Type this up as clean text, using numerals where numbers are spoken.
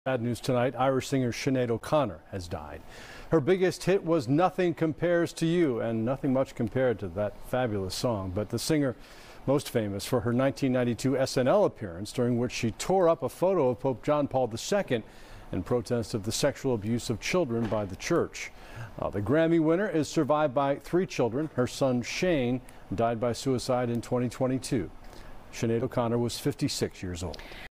Bad news tonight, Irish singer Sinéad O'Connor has died. Her biggest hit was Nothing Compares to You, and nothing much compared to that fabulous song. But the singer, most famous for her 1992 SNL appearance, during which she tore up a photo of Pope John Paul II in protest of the sexual abuse of children by the church. The Grammy winner is survived by 3 children. Her son Shane died by suicide in 2022. Sinéad O'Connor was 56 years old.